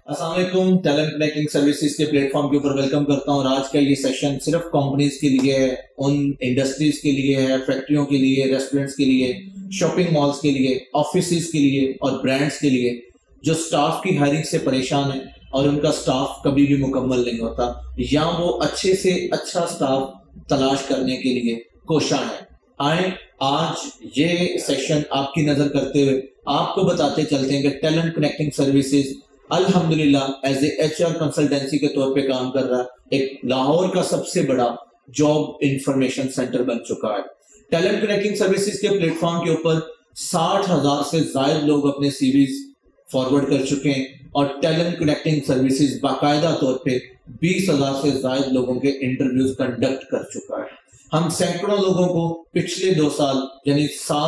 السلام علیکم، talent connecting services کے پلیٹ فارم کے اوپر ویلکم کرتا ہوں. اور آج کا یہ سیشن صرف کمپنیز کے لیے ہے، ان انڈسٹریز کے لیے ہے، فیکٹریوں کے لیے، ریسٹورنٹس کے لیے، شاپنگ مالز کے لیے، آفیسز کے لیے اور برانڈز کے لیے جو سٹاف کی ہائرنگ سے پریشان ہیں اور ان کا سٹاف کبھی بھی مکمل نہیں ہوتا، یا وہ اچھے سے اچھا سٹاف تلاش کرنے کے لیے کوشاں ہیں. آئیں آج یہ سیشن آپ کی نظر کرتے ہوئے آپ کو بتاتے چلتے ہیں کہ ٹیلنٹ کنیکٹنگ سروسز الحمدللہ as a H R consultancy کے طور پہ کام کر رہا ہے. ایک لاہور کا سب سے بڑا جاب انفارمیشن سینٹر بن چکا ہے. ٹیلنٹ کنیکٹنگ سروسز کے پلیٹ فارم کے اوپر 60,000 سے زائد لوگ اپنے سی ویز فارورڈ کر چکے ہیں، اور ٹیلنٹ کنیکٹنگ سروسز باقاعدہ طور پہ 20,000 سے زائد لوگوں کے انٹرویوز کنڈکٹ کر چکا ہے. ہم سینکڑوں لوگوں کو پچھلے 2 سال یعنی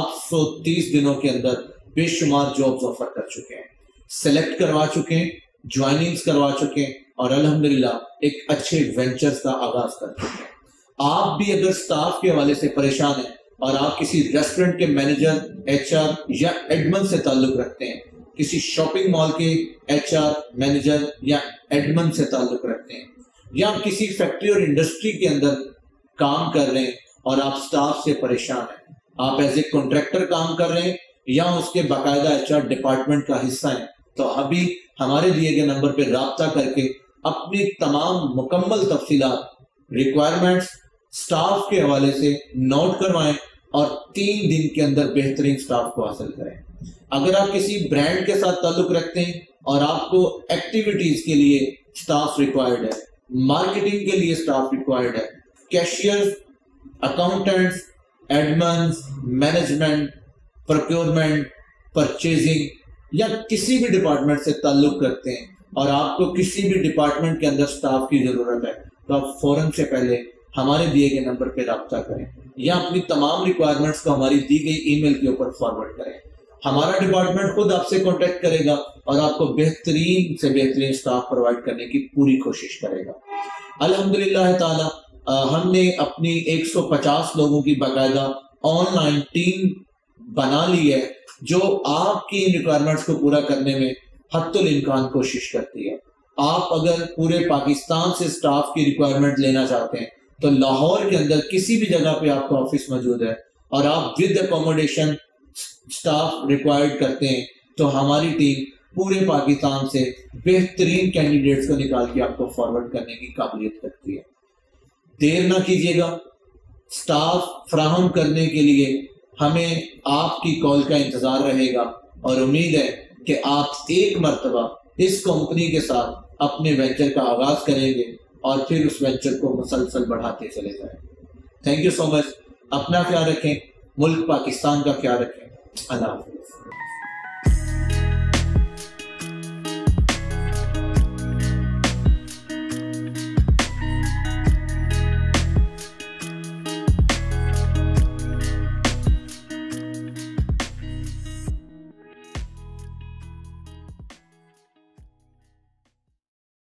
730 دنوں کے اندر بے شمار جابز آفر کر چکے ہیں، سلیکٹ کروا چکے ہیں، جوائننگز کروا چکے ہیں، اور الحمدللہ ایک اچھے وینچرز کا آغاز کر چکے ہیں. آپ بھی اگر سٹاف کے حوالے سے پریشان ہیں اور آپ کسی ریسٹورنٹ کے مینیجر، ایچ آر یا ایڈمن سے تعلق رکھتے ہیں، کسی شاپنگ مال کے ایچ آر مینیجر یا ایڈمن سے تعلق رکھتے ہیں، یا کسی فیکٹری اور انڈسٹری کے اندر کام کر رہے ہیں اور آپ سٹاف سے پریشان ہیں، آپ ایز اے کنٹریکٹر کام کر رہے ہیں یا اس کے باقاعدہ ایچ آر ڈپارٹمنٹ کا حصہ ہیں، تو ابھی ہمارے دیے گئے نمبر پہ رابطہ کر کے اپنی تمام مکمل تفصیلات، ریکوائرمنٹس سٹاف کے حوالے سے نوٹ کروائیں اور 3 دن کے اندر بہترین سٹاف کو حاصل کریں. اگر آپ کسی برانڈ کے ساتھ تعلق رکھتے ہیں اور آپ کو ایکٹیویٹیز کے لیے سٹاف ریکوائرڈ ہے، مارکیٹنگ کے لیے سٹاف ریکوائرڈ ہے، cashiers, accountants, admins, management, procurement, purchasing یا کسی بھی ڈپارٹمنٹ سے تعلق کرتے ہیں اور آپ کو کسی بھی ڈپارٹمنٹ کے اندر سٹاف کی ضرورت ہے، تو آپ فوراً سے پہلے ہمارے دیے گئے نمبر پہ رابطہ کریں یا اپنی تمام ریکوائرمنٹس کو ہماری دی گئی ای میل کے اوپر فارورڈ کریں. ہمارا ڈپارٹمنٹ خود آپ سے کانٹیکٹ کرے گا اور آپ کو بہترین سے بہترین سٹاف پرووائڈ کرنے کی پوری کوشش کرے گا. الحمدللہ تعالی ہم نے اپنی 150 لوگوں کی باقاعدہ آن لائن ٹیم بنا لی ہے جو آپ کی ریکوائرمنٹس کو پورا کرنے میں حتی الامکان کوشش کرتی ہے. آپ اگر پورے پاکستان سے سٹاف کی ریکوائرمنٹ لینا چاہتے ہیں تو لاہور کے اندر کسی بھی جگہ پہ آپ کا آفس موجود ہے اور آپ ود اکوموڈیشن سٹاف ریکوائرڈ کرتے ہیں تو ہماری ٹیم پورے پاکستان سے بہترین کینڈیڈیٹس کو نکال کے آپ کو فارورڈ کرنے کی قابلیت رکھتی ہے. دیر نہ کیجیے گا، سٹاف فراہم کرنے کے لیے ہمیں آپ کی کال کا انتظار رہے گا، اور امید ہے کہ آپ ایک مرتبہ اس کمپنی کے ساتھ اپنے وینچر کا آغاز کریں گے اور پھر اس وینچر کو مسلسل بڑھاتے چلے جائیں. Thank you so much. اپنا خیال رکھیں، ملک پاکستان کا خیال رکھیں. اللہ حافظ.